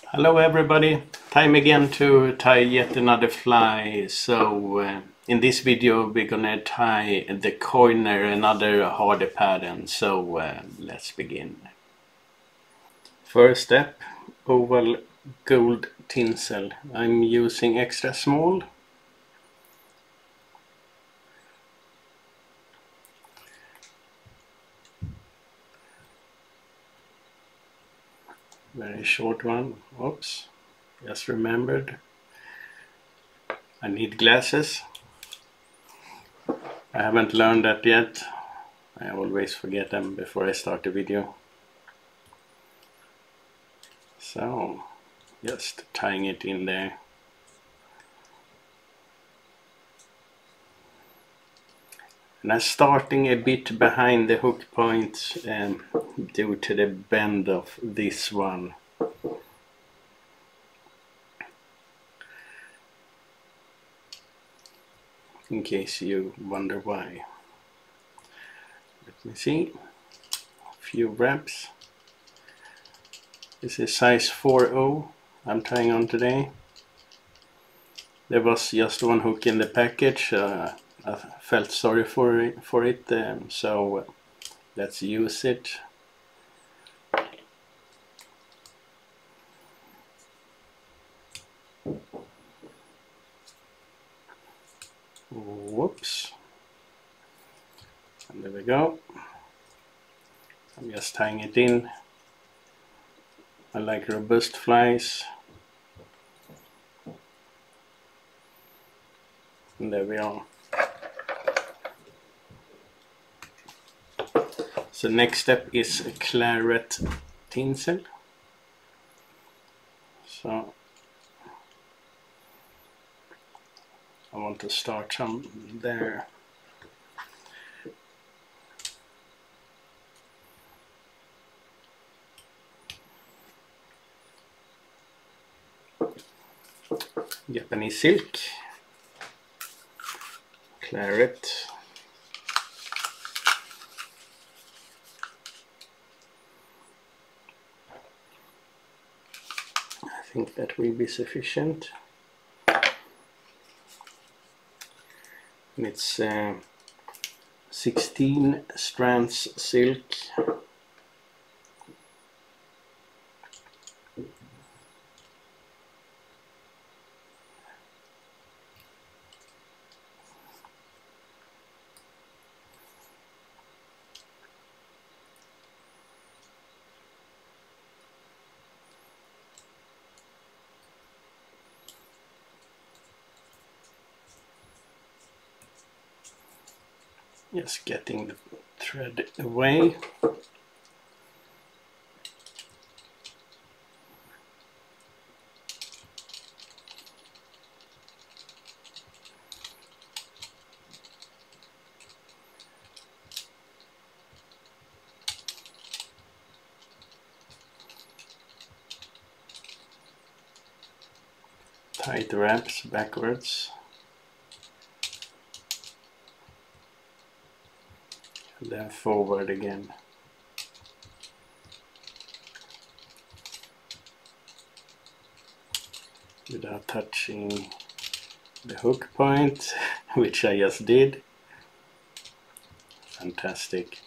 Hello everybody, time again to tie yet another fly. So in this video we're gonna tie the corner, another harder pattern. So let's begin. First step, oval gold tinsel. I'm using extra small. Very short one. Oops, just remembered. I need glasses. I haven't learned that yet. I always forget them before I start the video. So, just tying it in there. And I'm starting a bit behind the hook point due to the bend of this one. In case you wonder why. Let me see. A few wraps. This is size 4/0 I'm tying on today. There was just one hook in the package. I felt sorry for it, so let's use it. Whoops. And there we go. I'm just tying it in. I like robust flies. And there we are. So next step is a claret tinsel. So I want to start some there. Japanese silk, claret, I think that will be sufficient. And it's 16 strands silk. Just getting the thread away. Tight wraps backwards. And then forward again. Without touching the hook point, which I just did. Fantastic.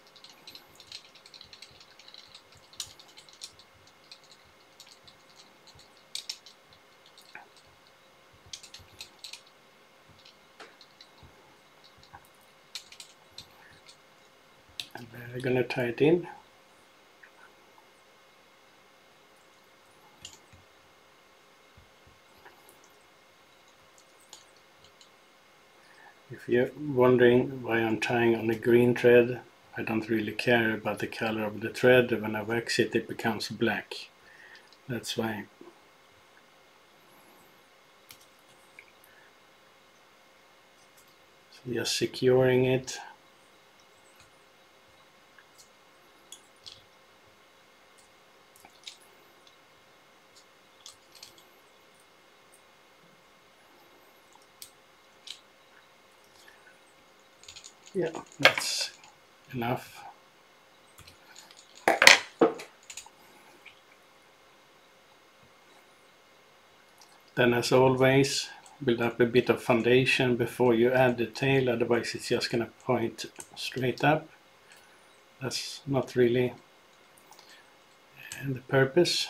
And we're gonna tie it in. If you're wondering why I'm tying on a green thread, I don't really care about the color of the thread. When I wax it, it becomes black. That's why. So just securing it. Yeah, that's enough. Then as always, build up a bit of foundation before you add the tail, otherwise it's just gonna point straight up. That's not really the purpose.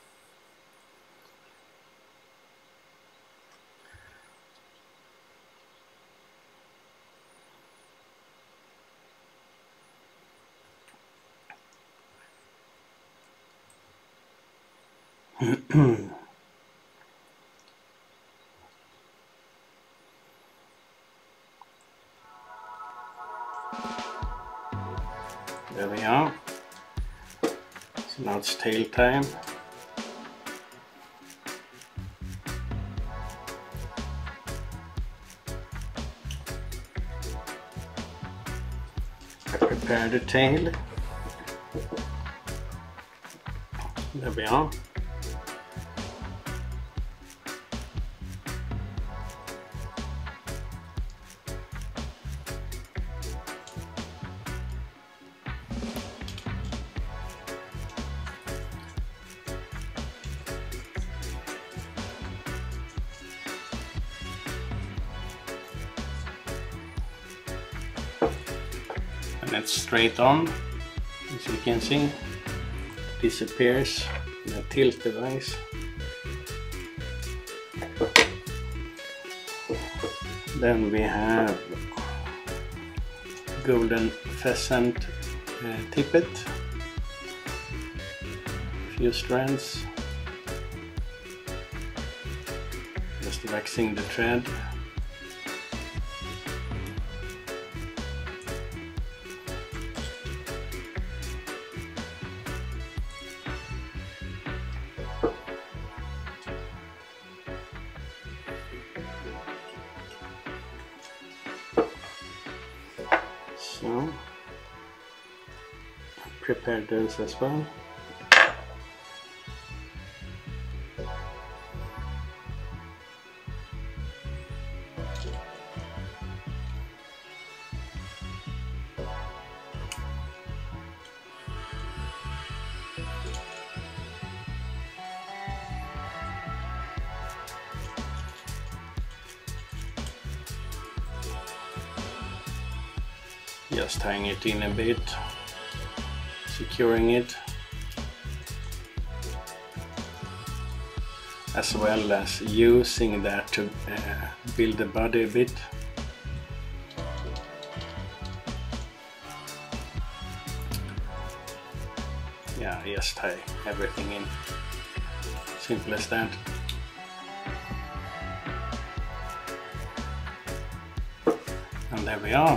There we are. So now it's tail time. Prepare the tail. There we are. And it's straight on, as you can see. Disappears in a tilt device. Then we have golden pheasant tippet, few strands, just waxing the thread. So prepare those as well. Just tying it in a bit, securing it, as well as using that to build the body a bit. Yeah, just tie everything in. Simple as that. And there we are.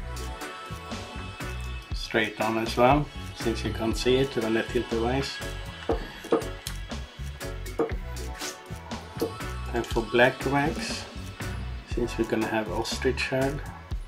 Straight on as well, since you can't see it when I tilt the vise. And for black wax, since we're gonna have ostrich herd,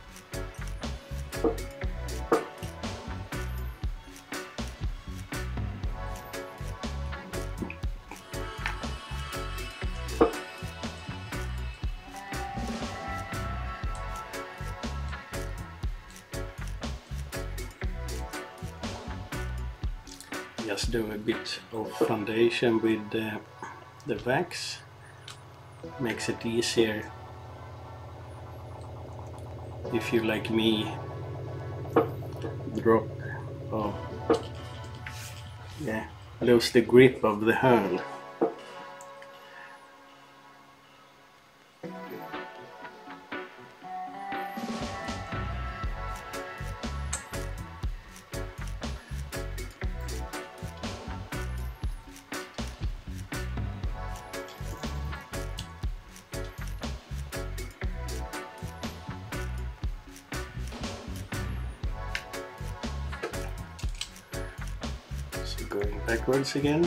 just do a bit of foundation with the wax. Makes it easier if you, like me, drop or lose the grip of the hurl. Going backwards again.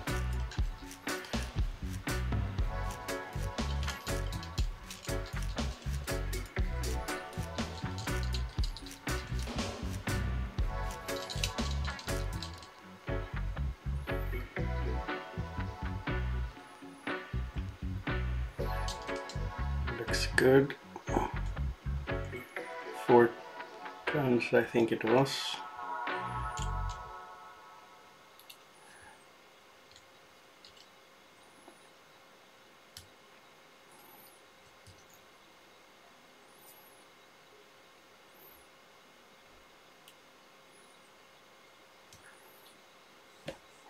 Looks good. 4 turns, I think it was.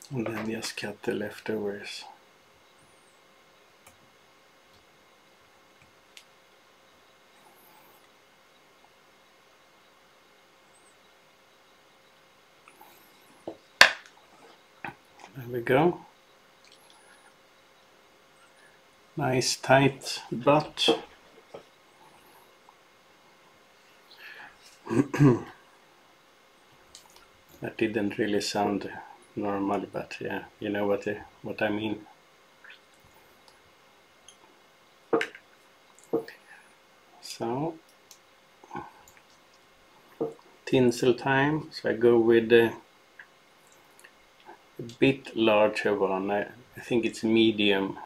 and then just cut the leftovers. There we go. Nice tight butt. That didn't really sound normal, but yeah, you know what I mean. So, tinsel time. So I go with a bit larger one. I think it's medium.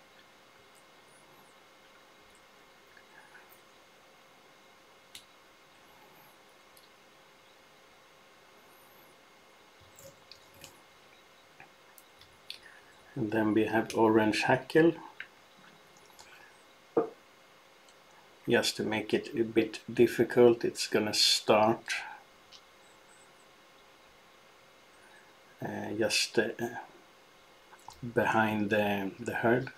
And then we have orange hackle, just to make it a bit difficult. It's gonna start just behind the herb.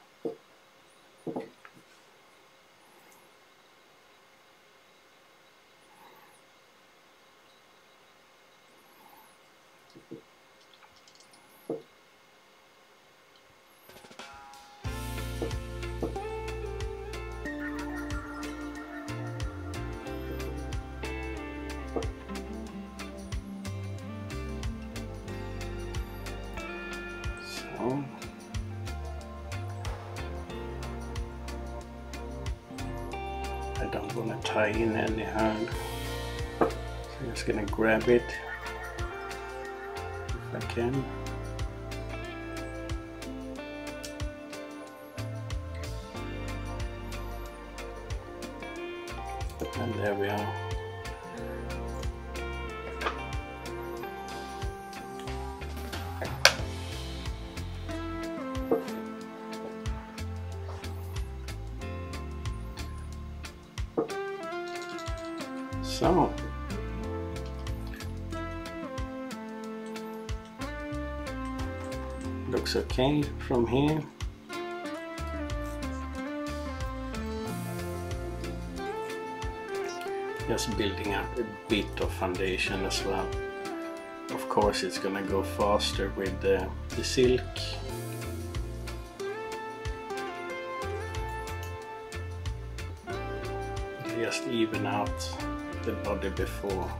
So I don't want to tie in any herb, so I'm just gonna grab it if I can. And there we are. So, looks okay from here. Just building up a bit of foundation as well. Of course it's gonna go faster with the silk. Just even out the body before.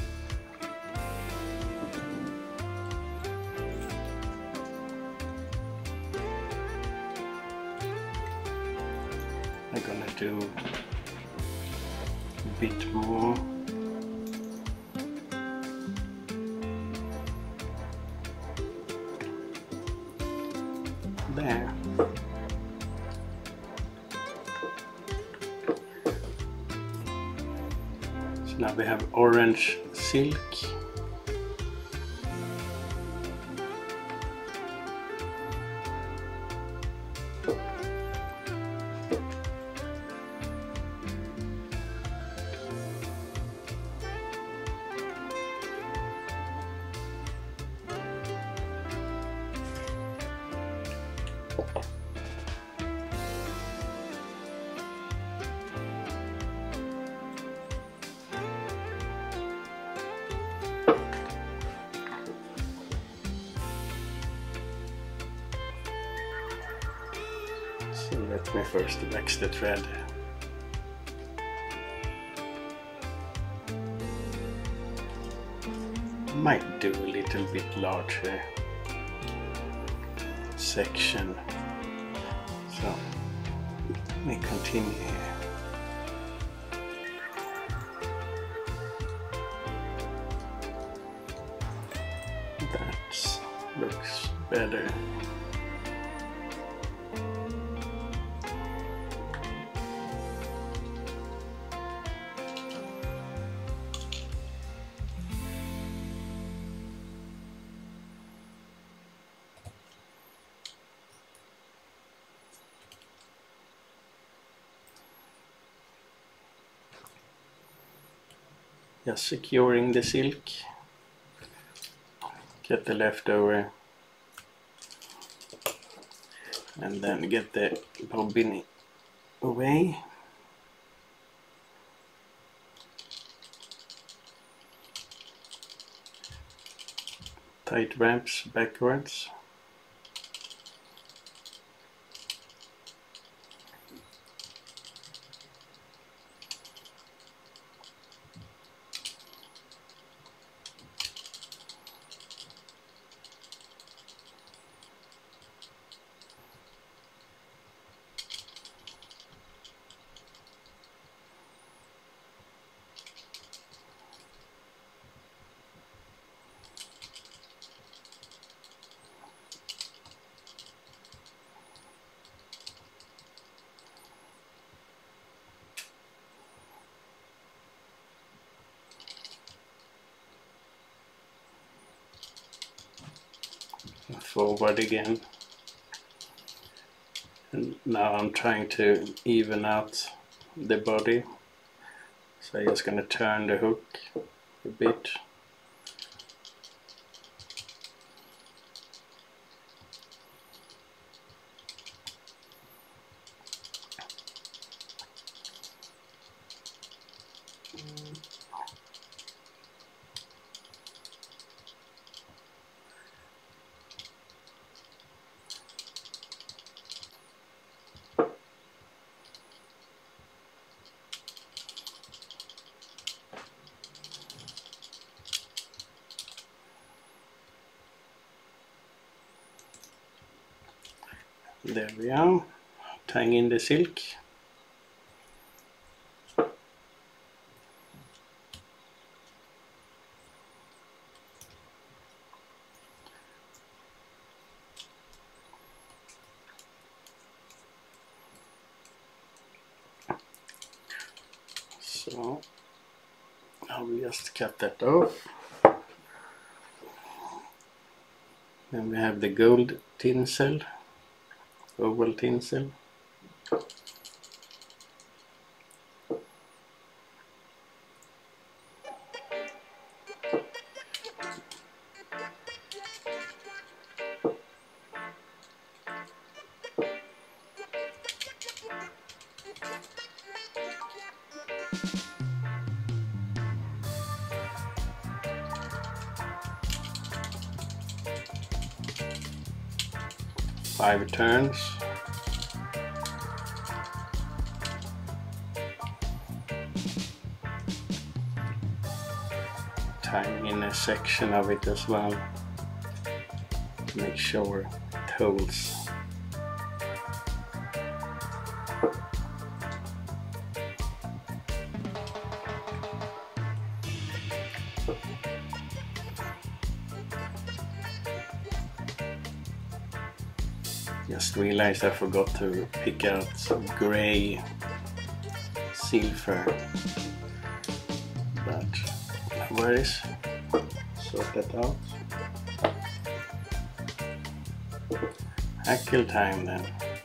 I'm gonna do a bit more. There. So now we have orange silk. So let me first wax the thread. Might do a little bit larger section. So let me continue here. That looks better. Just securing the silk, get the leftover and then get the bobbin away. Tight wraps backwards. Forward again, and now I'm trying to even out the body, so I'm just going to turn the hook a bit. There we are, tying in the silk. So I will just cut that off. Then we have the gold tinsel, oval tinsel. Five turns. Tying in a section of it as well to make sure it holds. Just realized I forgot to pick out some gray silver, but no worries, sort that out. Hackle time then.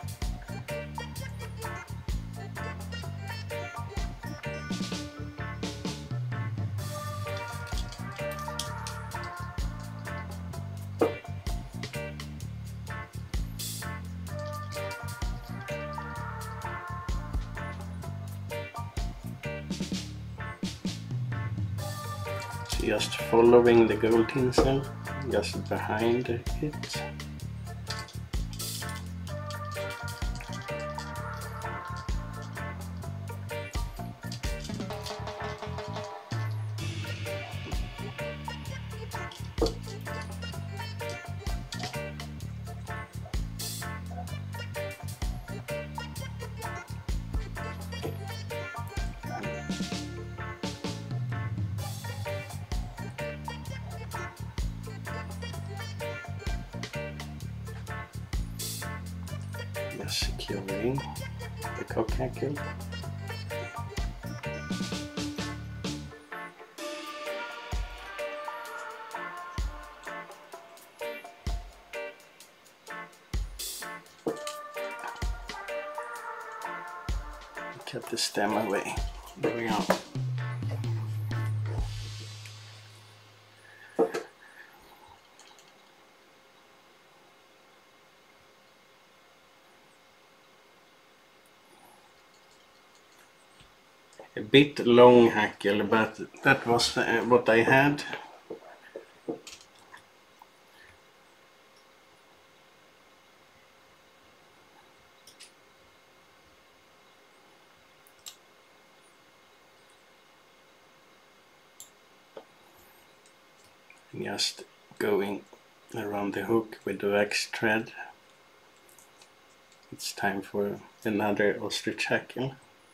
Just following the gold tinsel, just behind it. Just securing the cock hackle. Cut the stem away. There we go. a bit long hackle, but that was what I had. Just going around the hook with the wax thread. It's time for another ostrich hackle.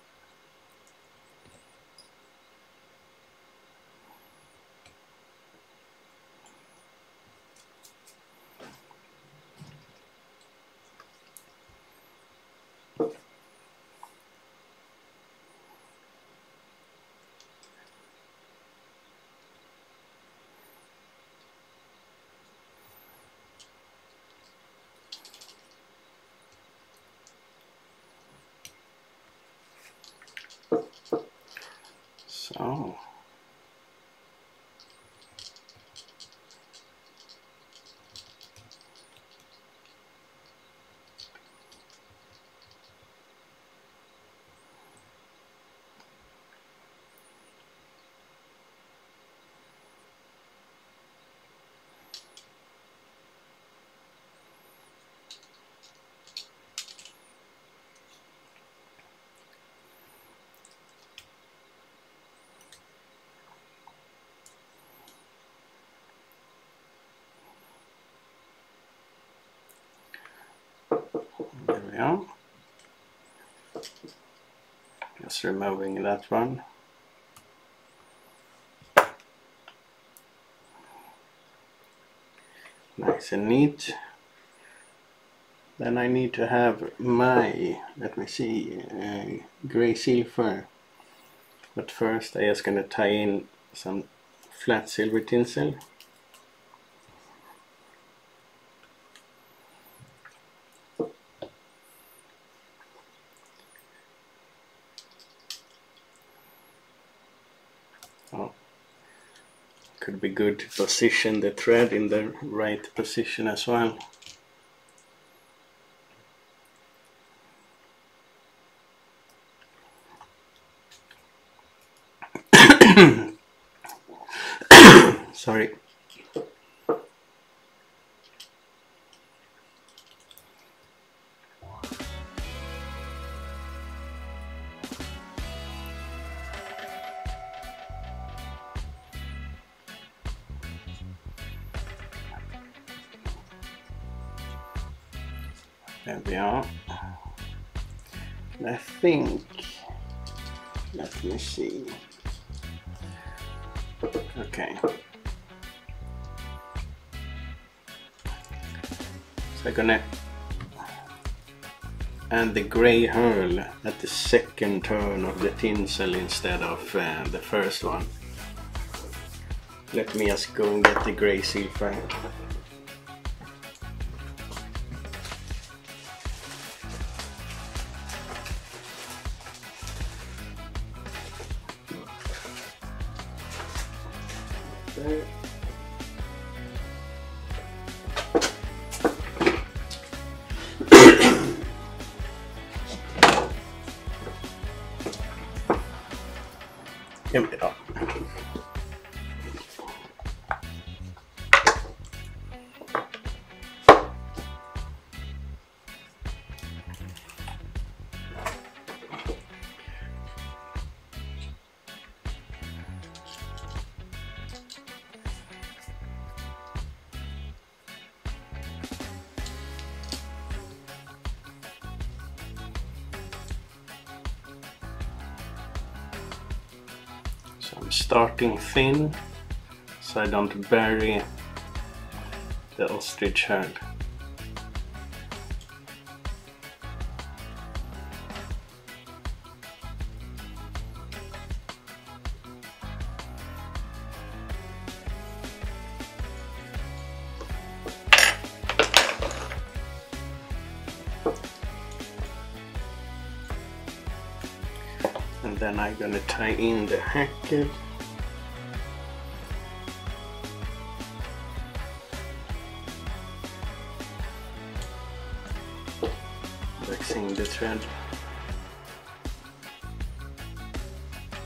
So there we are. Just removing that one. Nice and neat. Then I need to have my, let me see, gray silver. But first I just gonna tie in some flat silver tinsel. Oh, could be good to position the thread in the right position as well. Sorry. There we are. I think, let me see. Okay. So I'm gonna add the gray herl at the second turn of the tinsel instead of the first one. Let me just go and get the gray silver. There. Here we are. So I'm starting thin so I don't bury the ostrich herl. And then I'm gonna tie in the hackle. Waxing the thread.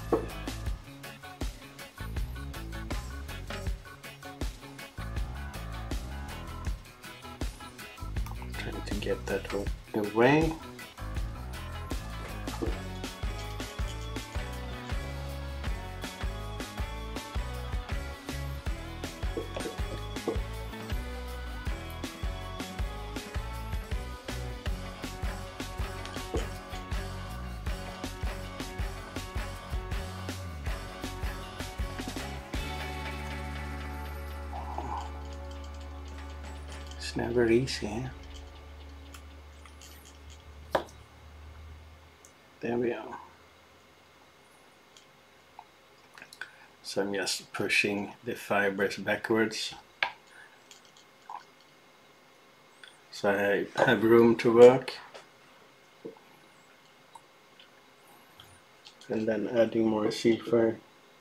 Trying to get that away. It's never easy, eh? There we are. So I'm just pushing the fibers backwards, so I have room to work, and then adding more silver.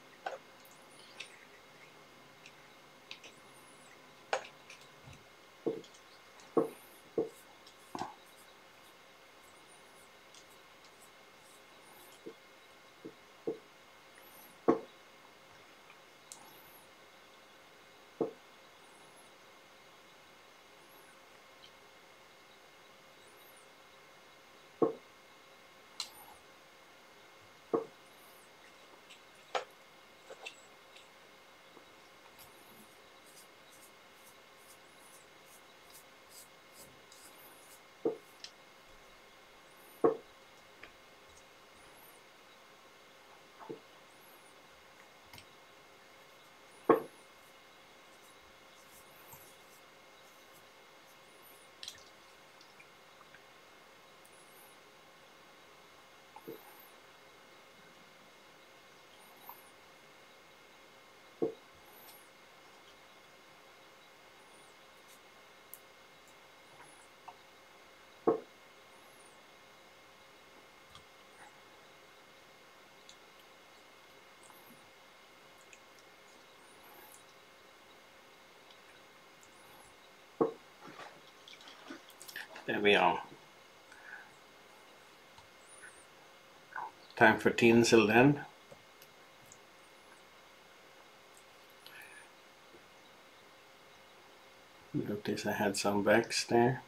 There we are. Time for tinsel then. Notice I had some wax there.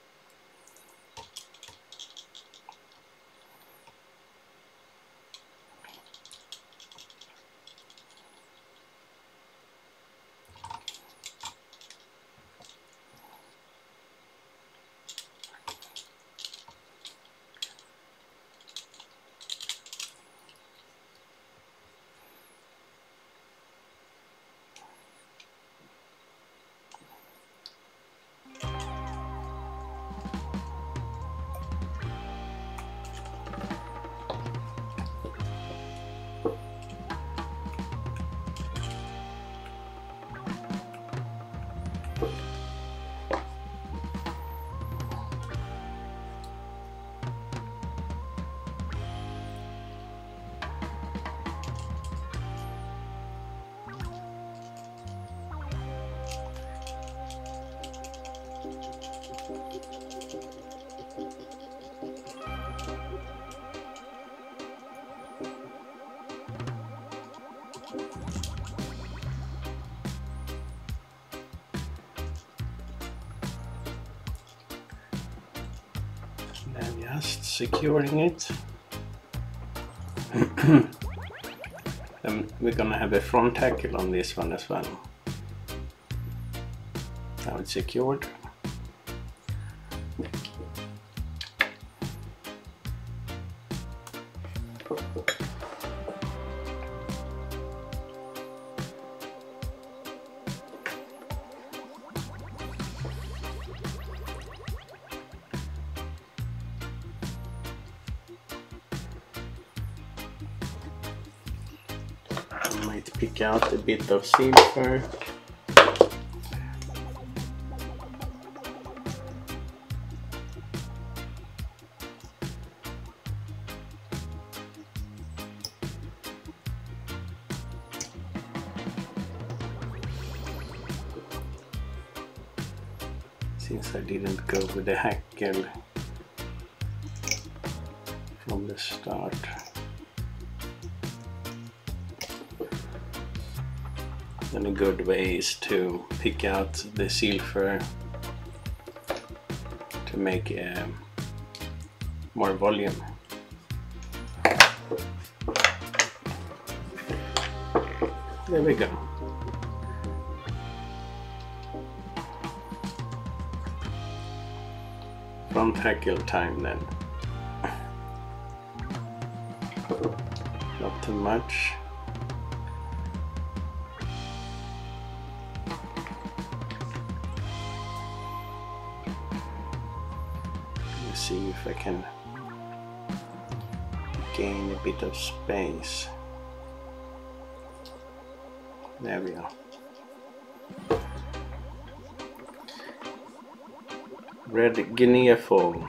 And just securing it. And we're gonna have a front tackle on this one as well. Now it's secured. I might pick out a bit of silver. Since I didn't go with the hackle from the start. then a good way is to pick out the seal fur to make more volume. There we go. Front hackle time then. Not too much. Let's see if I can gain a bit of space. There we are. Red Guinea fowl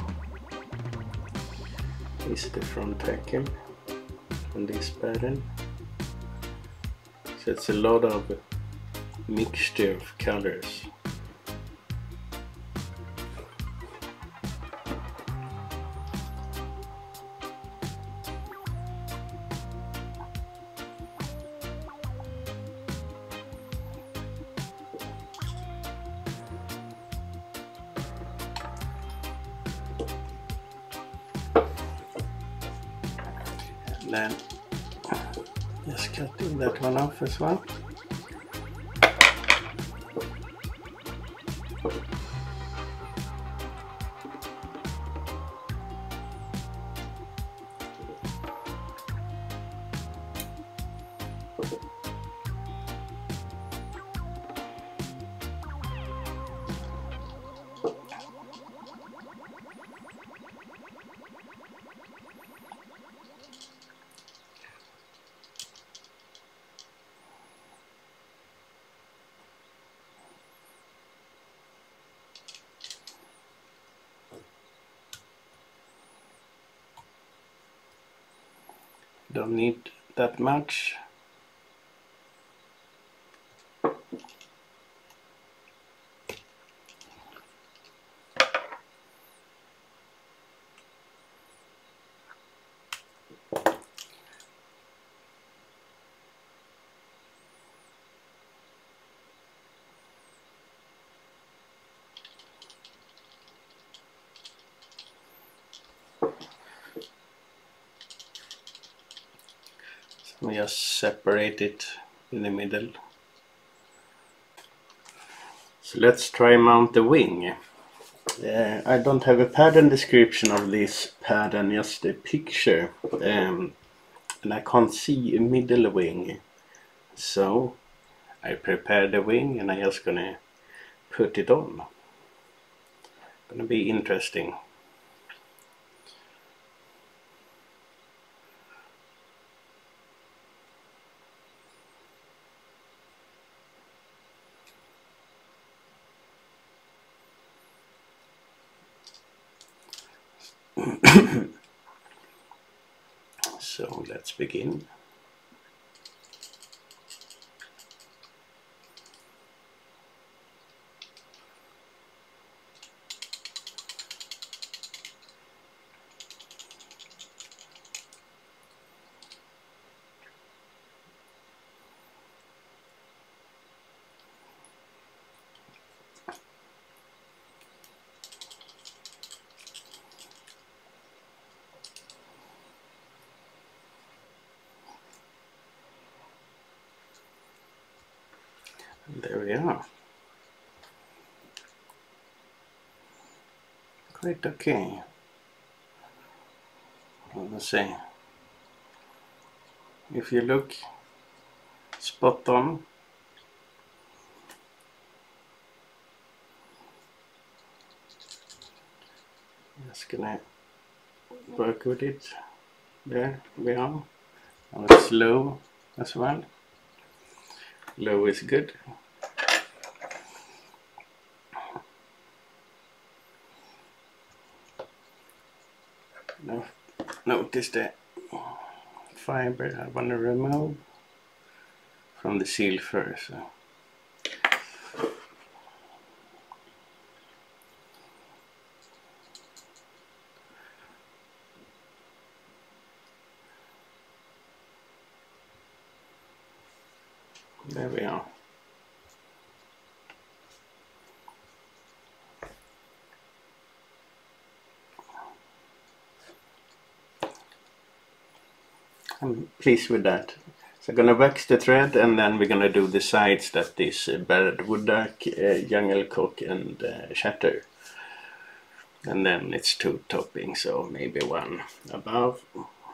is the front hackle on this pattern. So it's a lot of mixture of colors. Then just cutting that one off as well. Don't need that much. We just separate it in the middle. So let's try mount the wing. I don't have a pattern description of this pattern, just a picture, and I can't see a middle wing. So I prepared the wing and I'm just gonna put it on. Gonna be interesting. So let's begin. There we are. Quite okay. Let's see. If you look spot on, just gonna work with it. There we are. Now it's low as well. Low is good. Now notice the fiber I want to remove from the seal fur. So there we are. I'm pleased with that. So I'm gonna wax the thread, and then we're gonna do the sides, that is barred wood duck, jungle cock, and shatter. And then it's 2 toppings, so maybe 1 above.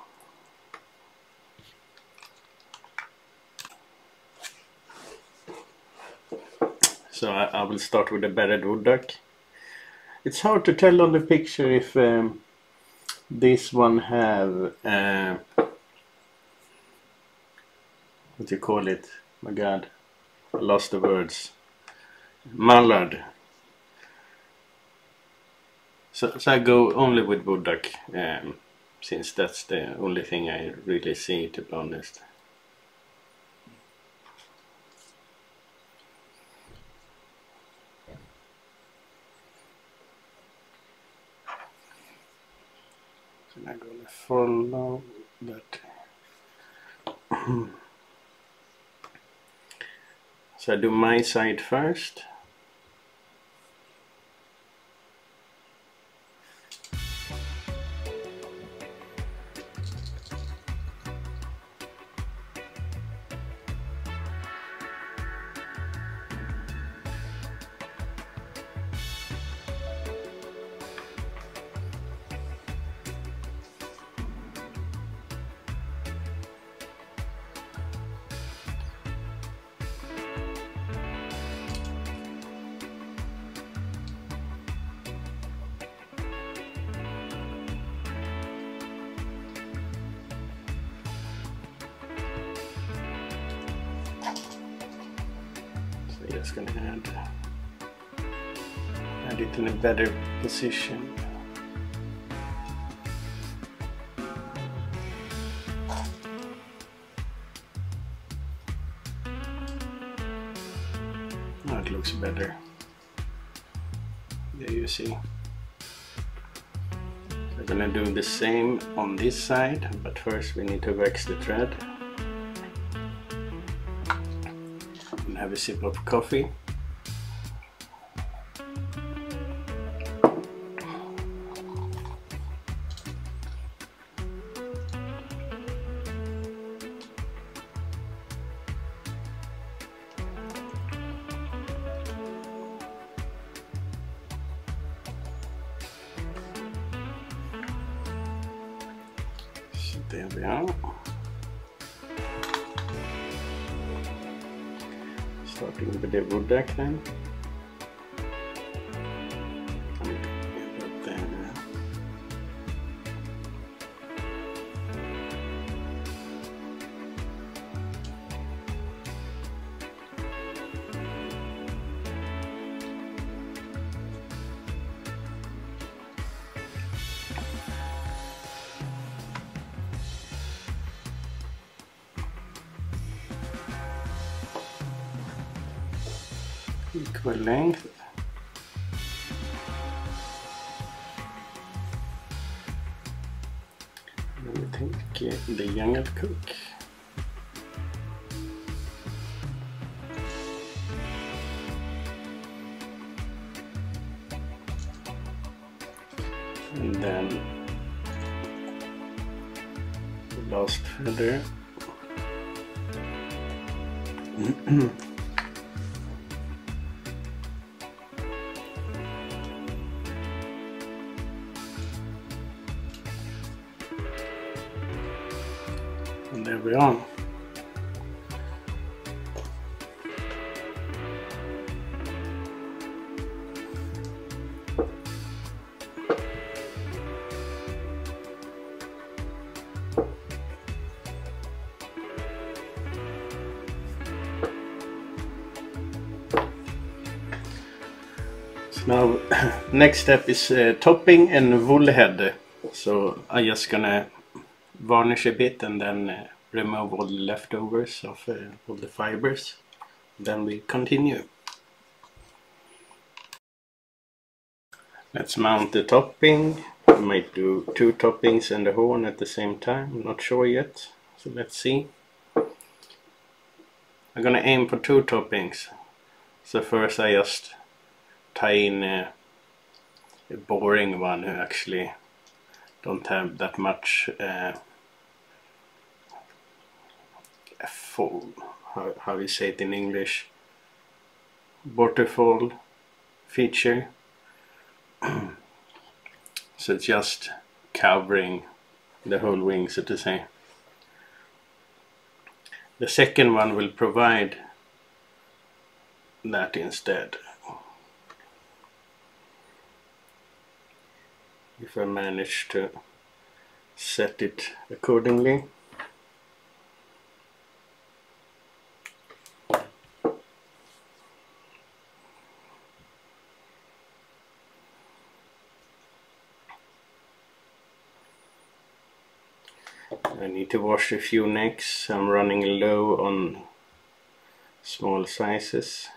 So I will start with the barred wood duck. It's hard to tell on the picture if this one have what do you call it? My God, I lost the words. Mallard. So I go only with wood duck, since that's the only thing I really see, to be honest. So I'm gonna follow that. So I do my side first. Just gonna add it in a better position. Now it looks better. There you see. So I'm gonna do the same on this side, but first we need to wax the thread. And have a sip of coffee. So there we are. Starting with the wood duck then. Equal length. Then we take the jungle cook. And then the last feather. And there we are. So now next step is topping and wool head. So I'm just gonna varnish a bit and then remove all the leftovers of all the fibers. Then we continue. Let's mount the topping. I might do 2 toppings and a horn at the same time. I'm not sure yet. So let's see. I'm gonna aim for 2 toppings. So first I just tie in a boring one who actually don't have that much how you say it in English, waterfall feature. So it's just covering the whole wing, so to say. The second one will provide that instead, if I manage to set it accordingly. I need to wash a few necks. I'm running low on small sizes.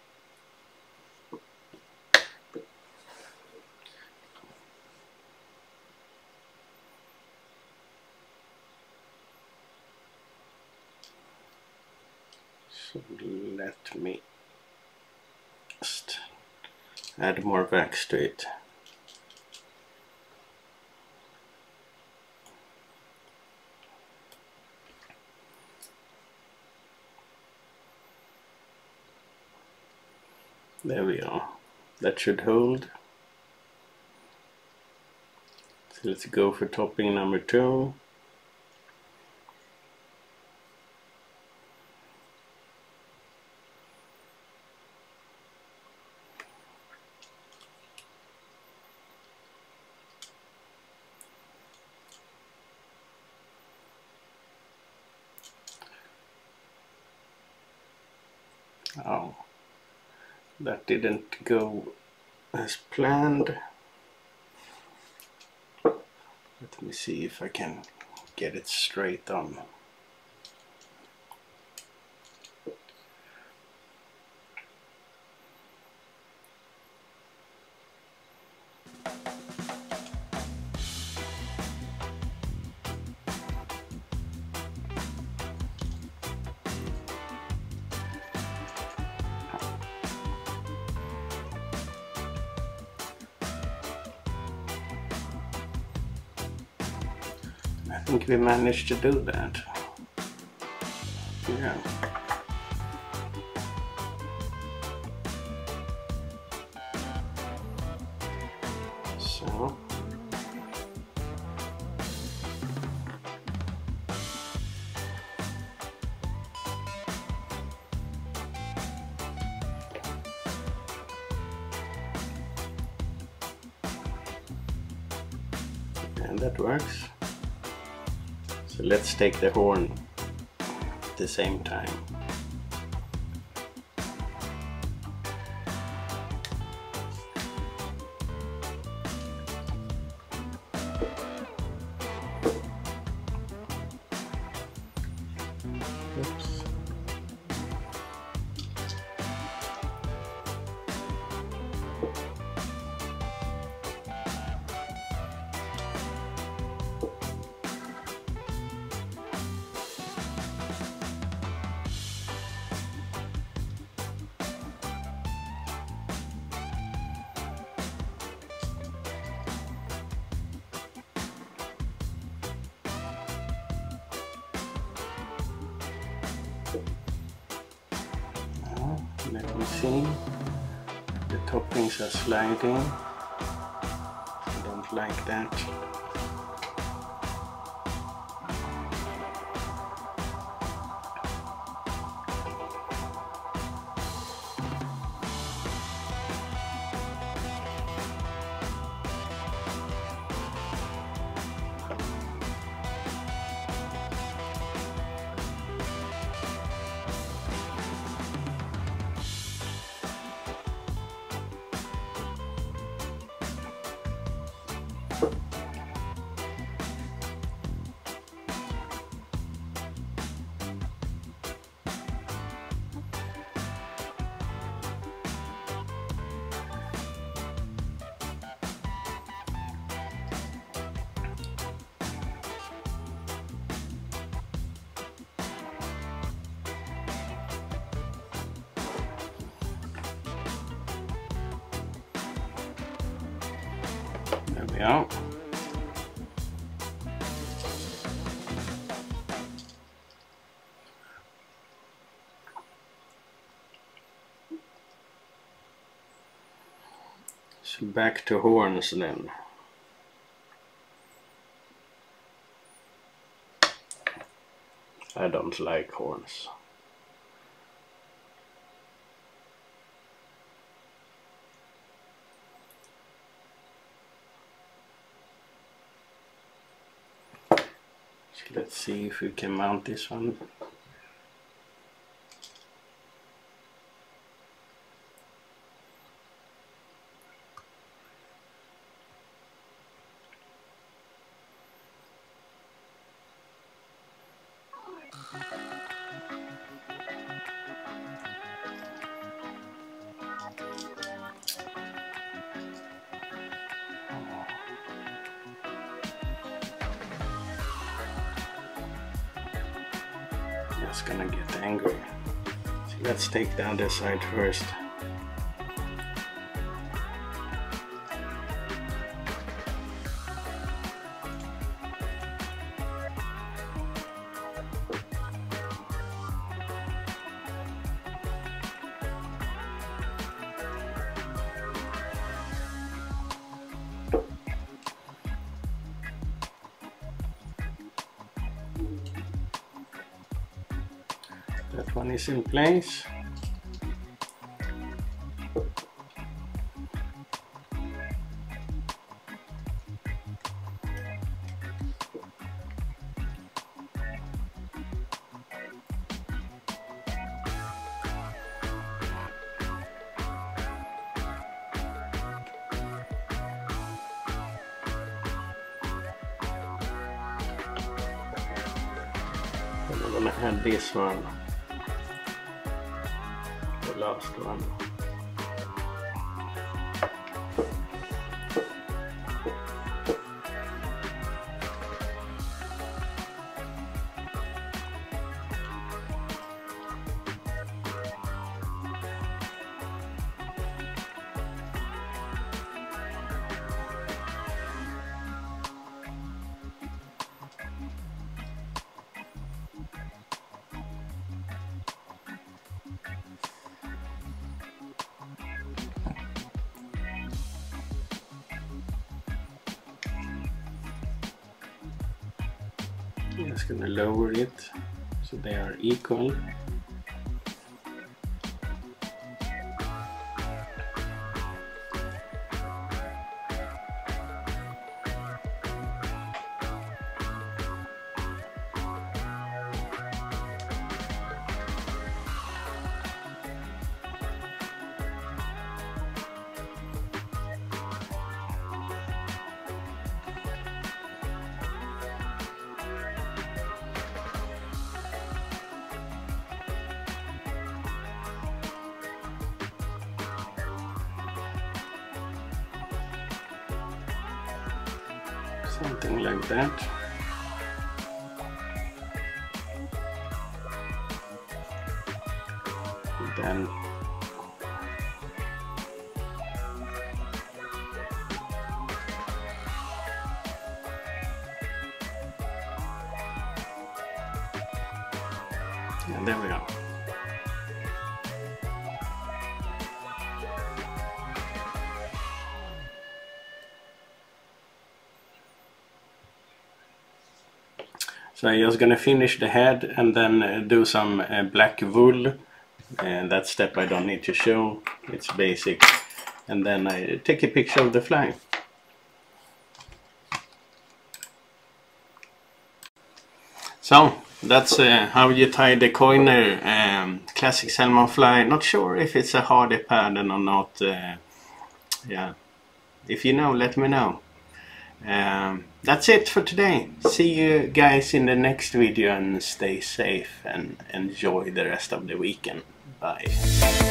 So let me just add more wax to it. There we are. That should hold. So let's go for topping number 2. Oh, that didn't go as planned. Let me see if I can get it straight on. I think we managed to do that. Yeah. So. And that works. So let's take the horn at the same time. Oops. Let me see. The toppings are sliding. I don't like that. There we are. So back to horns then. I don't like horns. So let's see if we can mount this one. It's gonna get angry. So let's take the other side first. That one is in place. And I'm gonna add this one. Last one. Just gonna lower it so they are equal. Something like that. Then and there we go. So I'm just gonna finish the head and then do some black wool. And that step I don't need to show, it's basic. And then I take a picture of the fly. So that's how you tie the coiner classic salmon fly. Not sure if it's a hardy pattern or not. Yeah, if you know, let me know. That's it for today. See you guys in the next video and stay safe and enjoy the rest of the weekend. Bye.